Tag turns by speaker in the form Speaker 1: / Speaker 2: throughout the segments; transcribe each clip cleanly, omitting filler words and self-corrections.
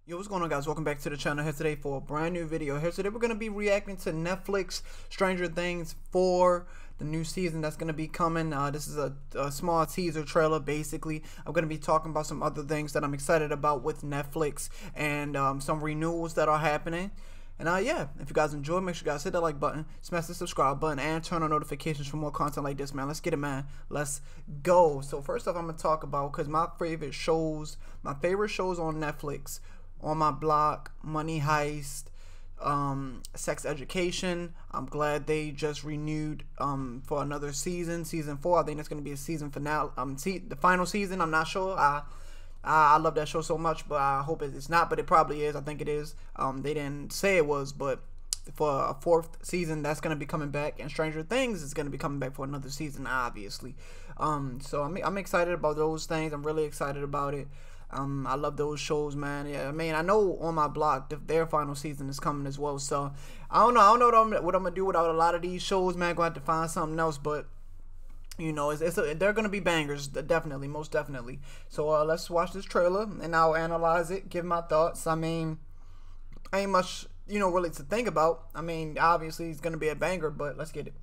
Speaker 1: Yo, what's going on, guys? Welcome back to the channel. Here today for a brand new video. Here today we're going to be reacting to Netflix Stranger Things 4, the new season that's going to be coming. This is a small teaser trailer. Basically, I'm going to be talking about some other things that I'm excited about with Netflix and some renewals that are happening. And yeah, if you guys enjoy, make sure you guys hit that like button, smash the subscribe button, and turn on notifications for more content like this, man. Let's get it, man. Let's go. So first off, I'm going to talk about, because my favorite shows on Netflix, On My Block, Money Heist, Sex Education. I'm glad they just renewed for another season, season 4. I think it's going to be a season finale, the final season. I'm not sure. I love that show so much, but I hope it's not, but it probably is. I think it is. They didn't say it was, but for a 4th season, that's going to be coming back, and Stranger Things is going to be coming back for another season, obviously. So I'm excited about those things. I'm really excited about it. I love those shows, man. Yeah, I mean, I know On My Block, their final season is coming as well. So I don't know what I'm gonna do without a lot of these shows, man. Gonna have to find something else, but you know, they're gonna be bangers, definitely, most definitely. So let's watch this trailer and I'll analyze it, give my thoughts. I mean, ain't much, you know, really to think about. I mean, obviously it's gonna be a banger, but let's get it.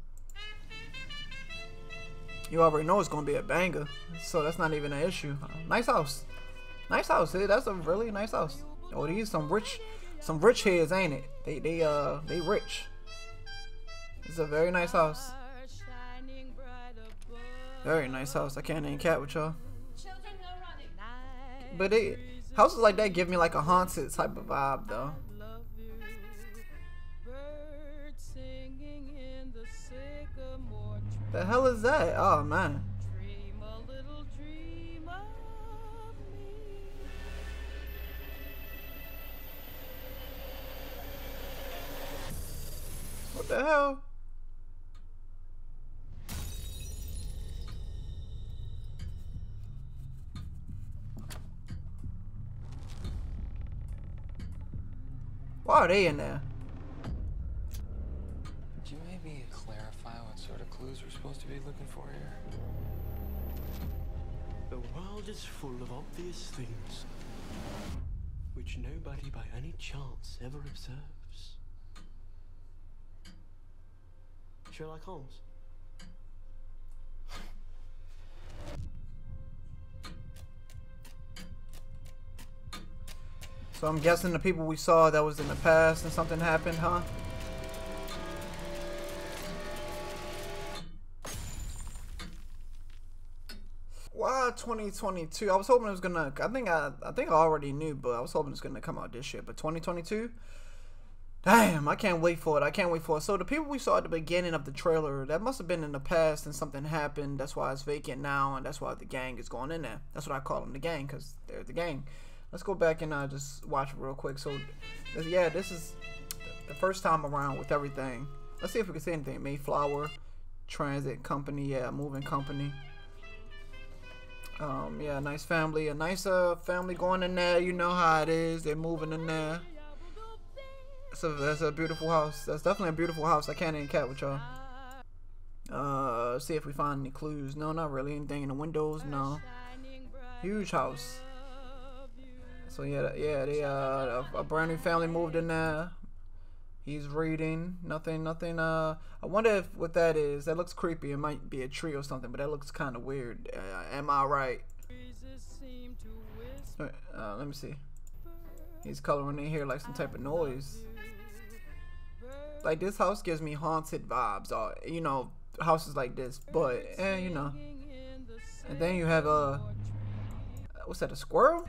Speaker 1: You already know it's gonna be a banger, so that's not even an issue. Nice house. Nice house. That's a really nice house. Oh, these some rich heads, ain't it? They rich. It's a very nice house. Very nice house. I can't even cat with y'all. But houses like that give me like a haunted type of vibe, though. The hell is that? Oh man. What the hell? Why are they in there?
Speaker 2: Could you maybe clarify what sort of clues we're supposed to be looking for here?
Speaker 3: The world is full of obvious things which nobody by any chance ever observes. Sherlock Holmes.
Speaker 1: So I'm guessing the people we saw that was in the past and something happened, huh? Why 2022? I was hoping it was gonna. I think I already knew, but I was hoping it's gonna come out this year. But 2022. Damn, I can't wait for it. I can't wait for it. So the people we saw at the beginning of the trailer, that must have been in the past and something happened. That's why it's vacant now, and that's why the gang is going in there. That's what I call them, the gang, because they're the gang. Let's go back and just watch it real quick. So, yeah, this is the first time around with everything. Let's see if we can see anything. Mayflower Transit Company, yeah, moving company. Yeah, nice family. A nice family going in there. You know how it is. They're moving in there. So that's a beautiful house. That's definitely a beautiful house. I can't even cat with y'all. See if we find any clues. No, not really. Anything in the windows? No. Huge house. So yeah, they a brand new family moved in there. He's reading. Nothing. I wonder if what that is. That looks creepy. It might be a tree or something, but that looks kind of weird. Am I right? Let me see. He's coloring in here like some type of noise. Like, this house gives me haunted vibes, or you know, houses like this. But you know. And then you have what's that? A squirrel?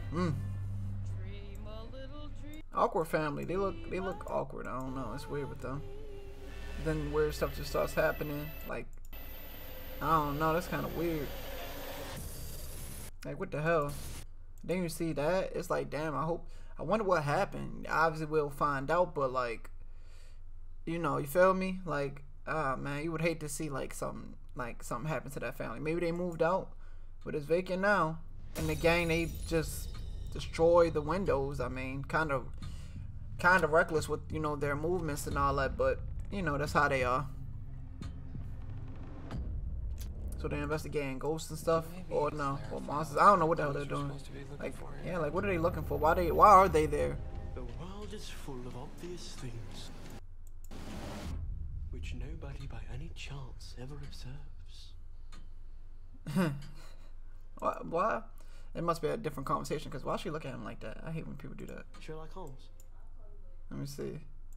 Speaker 1: Awkward family. They look awkward. I don't know. It's weird with them. Then weird stuff just starts happening. Like, I don't know. That's kind of weird. Like, what the hell? Then you see that. It's like, damn. I wonder what happened. Obviously, we'll find out. But like, you know, you feel me? Like, man, you would hate to see like something happen to that family. Maybe they moved out, but it's vacant now. And the gang, they just destroy the windows. I mean, kind of reckless with, you know, their movements and all that, but you know, that's how they are. So they're investigating ghosts and stuff,
Speaker 2: Maybe
Speaker 1: or no, or
Speaker 2: clarify
Speaker 1: monsters.
Speaker 2: what
Speaker 1: I don't know what the
Speaker 2: sort
Speaker 1: hell
Speaker 2: of
Speaker 1: they're
Speaker 2: clues
Speaker 1: doing.
Speaker 2: we're supposed to be looking
Speaker 1: Like,
Speaker 2: for.
Speaker 1: yeah, like what are they looking for? Why are they there?
Speaker 3: The world is full of obvious things which nobody by any chance ever observes.
Speaker 1: Why? It must be a different conversation. Cause why she look at him like that? I hate when people do that.
Speaker 3: Sherlock Holmes.
Speaker 1: Let me see.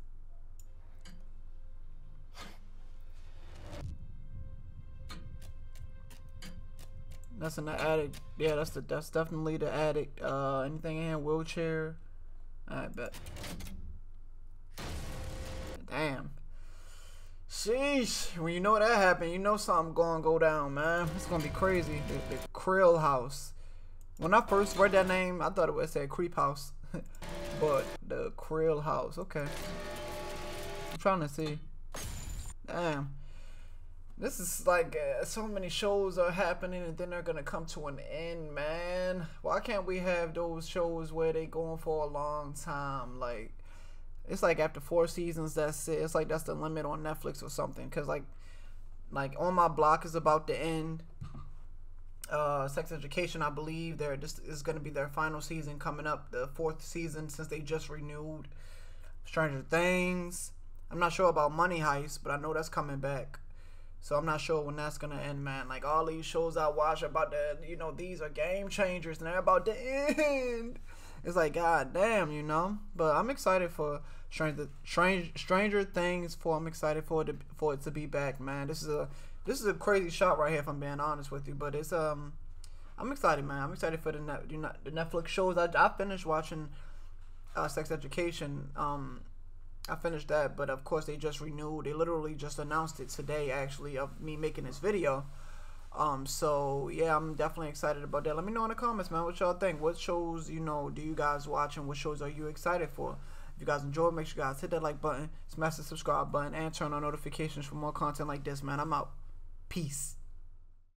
Speaker 1: That's in the attic. Yeah, that's definitely the attic. Anything in here? Wheelchair. I bet. Damn. Sheesh. When you know that happened, you know something gonna go down, man. It's gonna be crazy. The Krill House. When I first read that name, I thought it would say Creep House. But the Krill House. Okay. I'm trying to see. Damn. This is like so many shows are happening and then they're gonna come to an end, man. Why can't we have those shows where they going for a long time? Like, it's like after 4 seasons, that's it. It's like that's the limit on Netflix or something. Cause like On My Block is about to end. Sex Education, I believe this is gonna be their final season coming up, the 4th season since they just renewed. Stranger Things. I'm not sure about Money Heist, but I know that's coming back. So I'm not sure when that's gonna end, man. Like all these shows I watch about these are game changers and they're about to end. It's like, god damn, But I'm excited for Stranger Things 4. I'm excited for it to be back, man. This is a crazy shot right here, if I'm being honest with you. But it's I'm excited, man. I'm excited for the Netflix shows. I finished watching Sex Education. I finished that, but of course they just renewed. They literally just announced it today, actually, of me making this video. So yeah, I'm definitely excited about that. Let me know in the comments, man, what y'all think. What shows, do you guys watch, and what shows are you excited for? If you guys enjoyed, make sure you guys hit that like button, smash the subscribe button, and turn on notifications for more content like this, man. I'm out. Peace.